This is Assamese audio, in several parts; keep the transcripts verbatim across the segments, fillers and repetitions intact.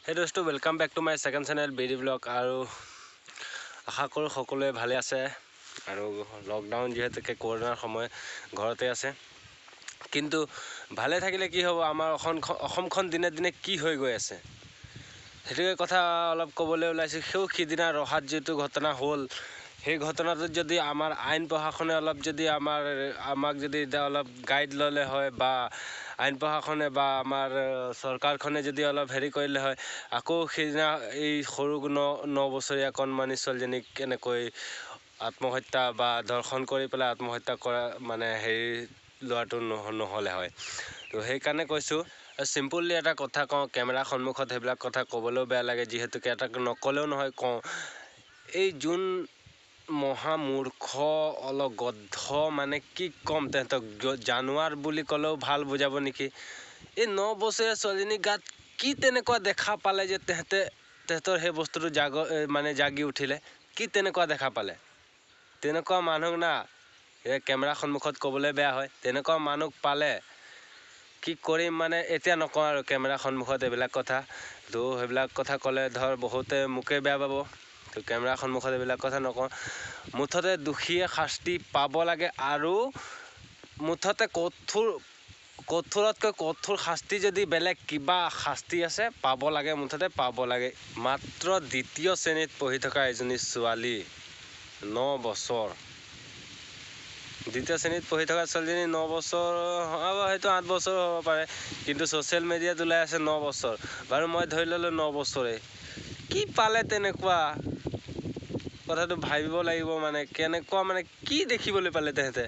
Hey dosto, welcome back to my second channel B D Vlog আৰু আশা কৰোঁ সকলোৱে ভালে আছে আৰু লকডাউন যেহেতুকে কৰোনাৰ সময় ঘৰতে আছে কিন্তু ভালে থাকিলে কি হ'ব আমাৰ অসমখন দিনে দিনে কি হৈ গৈ আছে সেইটোৱে কথা অলপ ক'বলৈ ওলাইছে সেই সিদিনা ৰহাত যেটো ঘটনা হ'ল সেই ঘটনাটো যদি আমাৰ আইন প্ৰশাসনে অলপ যদি আমাৰ আমাক যদি অলপ গাইড ললে হয় বা আইন প্ৰশাসনে বা আমাৰ চৰকাৰখনে যদি অলপ হেৰি কৰিলে হয় আকৌ সেইদিনা এই সৰু ন বছৰীয়া কণমানি ছোৱালীজনীক কেনেকৈ আত্মহত্যা বা দৰ্শন কৰি পেলাই আত্মহত্যা কৰা মানে হেৰি লোৱাটো নহ'লে হয় তো সেইকাৰণে কৈছোঁ চিম্পলি এটা কথা কওঁ কেমেৰা সন্মুখত সেইবিলাক কথা ক'বলৈও বেয়া লাগে যিহেতুকে এটা নকলেও নহয় কওঁ এই যোন মহামূৰ্খ অলপ গদ্ধ মানে কি কম তেহেঁতক জানুৱাৰ বুলি ক'লেও ভাল বুজাব নেকি এই ন বছৰীয়া ছোৱালীজনীৰ গাত কি তেনেকুৱা দেখা পালে যে তেহেঁতে তেহেঁতৰ সেই বস্তুটো জাগ মানে জাগি উঠিলে কি তেনেকুৱা দেখা পালে তেনেকুৱা মানুহ না এই কেমেৰা সন্মুখত ক'বলৈ বেয়া হয় তেনেকুৱা মানুহ পালে কি কৰিম মানে এতিয়া নকওঁ আৰু কেমেৰা সন্মুখত এইবিলাক কথা তো সেইবিলাক কথা ক'লে ধৰ বহুতে মুখে বেয়া পাব তো কেমেৰা সন্মুখত এইবিলাক কথা নকওঁ মুঠতে দুখীয়ে শাস্তি পাব লাগে আৰু মুঠতে কঠোৰ কঠোৰতকৈ কঠোৰ শাস্তি যদি বেলেগ কিবা শাস্তি আছে পাব লাগে মুঠতে পাব লাগে মাত্ৰ দ্বিতীয় শ্ৰেণীত পঢ়ি থকা এজনী ছোৱালী ন বছৰ দ্বিতীয় শ্ৰেণীত পঢ়ি থকা ছোৱালীজনী ন বছৰ হ'ব হয়তো আঠ বছৰ হ'ব পাৰে কিন্তু ছ'চিয়েল মিডিয়াত ওলাই আছে ন বছৰ বাৰু মই ধৰি ল'লোঁ ন বছৰে কি পালে তেনেকুৱা কথাটো ভাবিব লাগিব মানে কেনেকুৱা মানে কি দেখিবলৈ পালে তেহেঁতে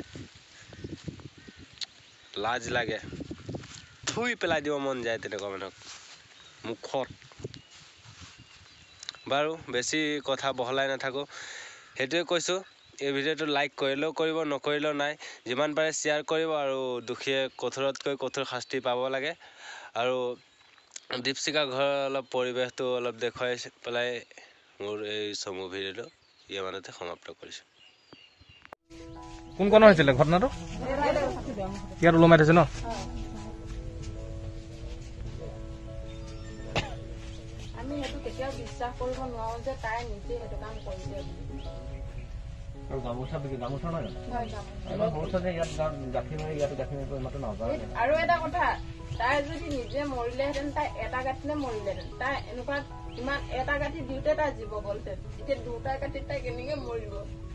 লাজ লাগে থুই পেলাই দিব মন যায় তেনেকুৱা মানুহক মুখত বাৰু বেছি কথা বহলাই নাথাকোঁ সেইটোৱে কৈছোঁ এই ভিডিঅ'টো লাইক কৰিলেও কৰিব নকৰিলেও নাই যিমান পাৰে শ্বেয়াৰ কৰিব আৰু দুখীয়ে কঠোৰতকৈ কঠোৰ শাস্তি পাব লাগে আৰু দীপশিকা ঘৰৰ অলপ পৰিৱেশটো অলপ দেখুৱাই পেলাই মোৰ এই চমু ভিডিঅ'টো ইয়াৰ মানতে সমাপ্ত কৰিছোঁ কোন কোন হৈছিলে ঘটনাটো ইয়াত ওলমাই থৈছে ন আমি সেইটো কেতিয়াও বিশ্বাস কৰিব নোৱাৰো যে তাই নিজে সেইটো কাম কৰিছে আৰু গামোচা বিকি গামোচা নহয় আৰু এটা কথা তাই যদি নিজে মৰিলেহেঁতেন তাই এটা গাঁঠিতে মৰিলেহেঁতেন তাই এনেকুৱা ইমান এটা গাঁঠি দিওঁতে তাই জীৱ গ'লহেঁতেন এতিয়া দুটা গাঁঠিত তাই কেনেকে মৰিব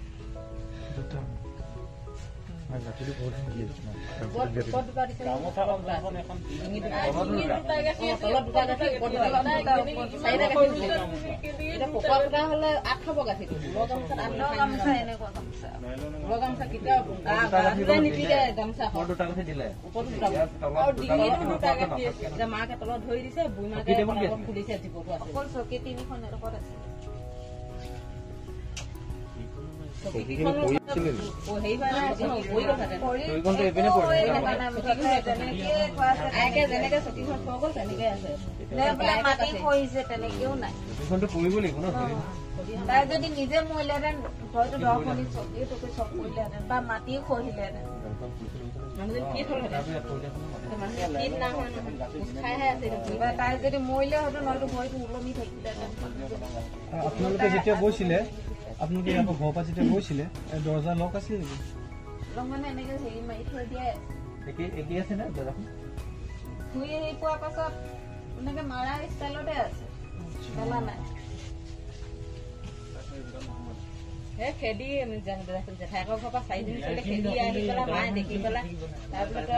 মাকে তলত ধৰি দিছে বুঢ়ী মাকে খুলিছে জীৱটো আছে অকল চকী তিনিখন এডোখৰত আছে যেনেকে চকীখন থৈ গ'ল তেনেকে আছে তেনেকেও নাই তাই যদি নিজে মৰিলেহেঁতেন হয়তো দহখনি চকী টকী চব কৰিলেহেঁতেন বা মাটিও খহিলেহেঁতেন তাই যদি মৰিলে হয়তো নহয়তো ভৰিটো ওলমি থাকিলেহেঁতেন আপোনালোকে যেতিয়া গৈছিলে আপোনালোকে ইয়াৰ পৰা ঘৰৰ পৰা যেতিয়া গৈছিলে দৰ্জা লক আছিল নেকি লক মানে এনেকে হেৰি মাৰি থৈ দিয়াই একেই আছে নে দৰ্জাখন ধুই আহি পোৱাৰ পাছত এনেকে মাৰা ষ্টাইলতে আছে গলা নাই খেদি জেঠাইকৰ ঘৰৰ পৰা চাৰিদিন চলে খেদি আহি পেলাই মায়ে দেখি পেলাই তাৰপিছত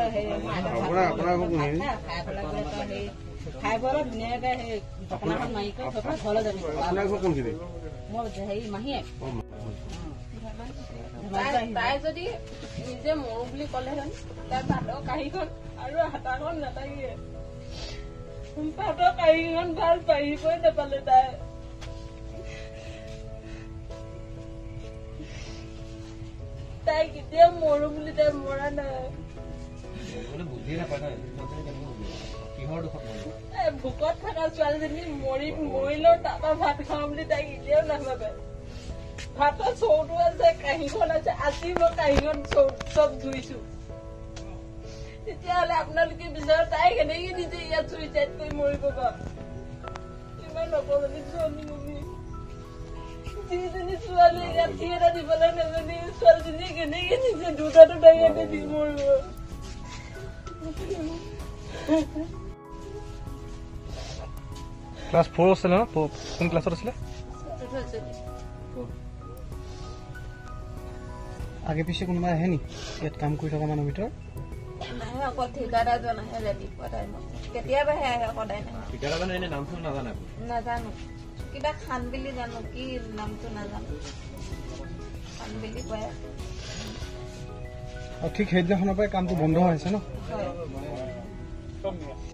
হেৰি খাই বৈ অলপ ধুনীয়াকে সেই টকনাখন মাৰি কৰি ঘৰলৈ যাবি মই হেৰি মাহীয়ে তাই যদি নিজে মৰো বুলি ক'লেহেঁতেন তাই ভাতৰ কাঁহীখন আৰু হাতাখন নাথাকিয়ে ভাতৰ কাঁহীখন ভাল পাৰিবই নাপালে তাই তাই কেতিয়া মৰো বুলি তাই মৰা নাই ভোকত থকা ছোৱালীজনী মৰি মৰিলেও তাৰপৰা ভাত খাওঁ বুলি তাই কেতিয়াও নাভাবে ভাতৰ চৌটো আছে কাঁহীখন আছে আজি মই কাঁহীখন চব ধুইছো তেতিয়াহ'লে আপোনালোকে বিচাৰে তাই কেনেকে নিজে ইয়াত চুইচাইড কৰি মৰিব বাৰু যিজনী ছোৱালী ৰাতি এটা দিবলৈ নাজানি ছোৱালীজনীয়ে কেনেকে নিছে দুটা দুটা ইয়াতে দি মৰিব। ক্লাছ ফ'ৰ আছিলে ন? কোন ক্লাছত আছিলে? আগে পিছে কোনোবা আহে নি ইয়াত কাম কৰি থকা মানুহৰ ভিতৰত? নাহে, অকল ঠিকাদাৰজন আহে ৰাতিপুৱা টাইমত, কেতিয়াবাহে আহে, সদায় নাহে। ঠিকাদাৰজনৰ এনে নামটো নাজানে? নাজানো, কিবা খান বুলি জানো, কি নামটো নাজানো, খান বুলি কয়। ঠিক সেইদিনাখনৰ পৰাই কামটো বন্ধ হৈছে ন? হয়।